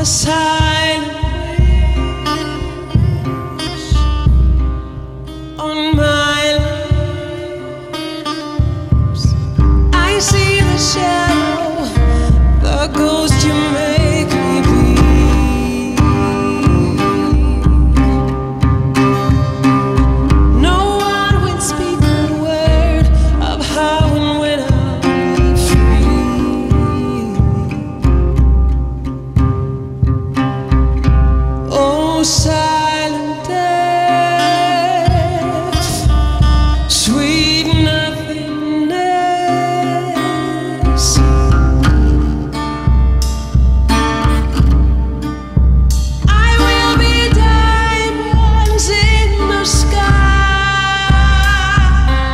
the silent waves on my lips. I see the shadow, the ghost you make me be. No one will speak a word of how and when I'll be free. Oh, silent death, sweet nothingness. I will be diamonds in the sky.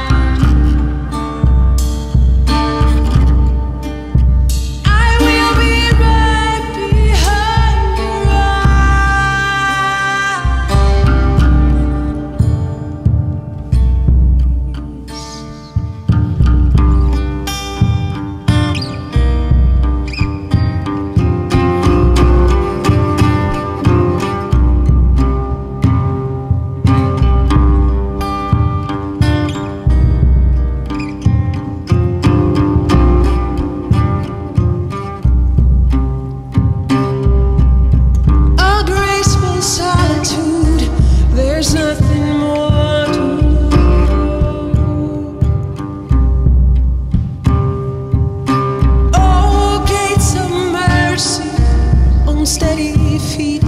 I will be right behind your a graceful solitude. There's nothing more to know. Oh, gates of mercy, unsteady feet